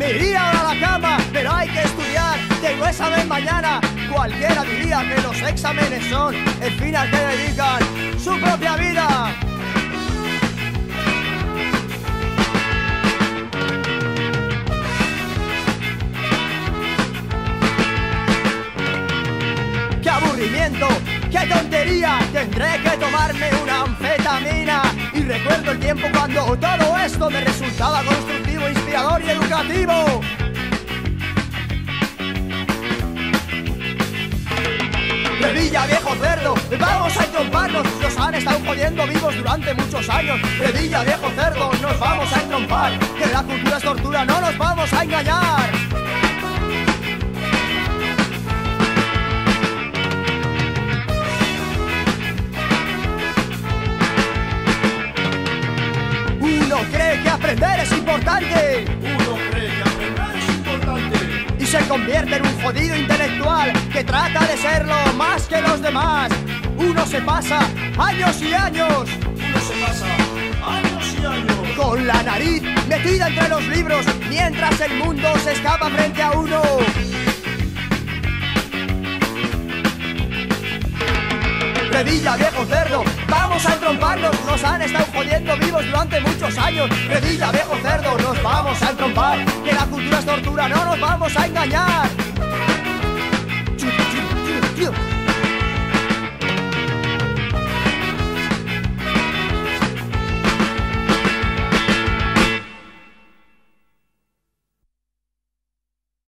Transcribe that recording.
Me iría ahora a la cama, pero hay que estudiar. Tengo examen mañana. Cualquiera diría que los exámenes son el fin al que dedican su propia vida. ¡Qué aburrimiento! ¡Qué tontería! Tendré que tomarme una anfetamina. Y recuerdo el tiempo cuando todo esto me resultaba constructivo, inspirador y educativo. Revilla, viejo cerdo, vamos a entromparnos. Nos han estado jodiendo vivos durante muchos años. Revilla, viejo cerdo, nos vamos a entrompar. Que la cultura es tortura, no nos vamos a engañar. Uno cree que aprender es importante. Uno cree que aprender es importante. Y se convierte en un jodido intelectual que trata de serlo más que los demás. Uno se pasa años y años. Uno se pasa años y años Con la nariz metida entre los libros, mientras el mundo se escapa frente a uno. Revilla, viejo cerdo, vamos a entromparnos. Nos han estado jodiendo vivos durante muchos años. Revilla, viejo cerdo, nos vamos a entrompar. Que la cultura es tortura, no nos vamos a engañar.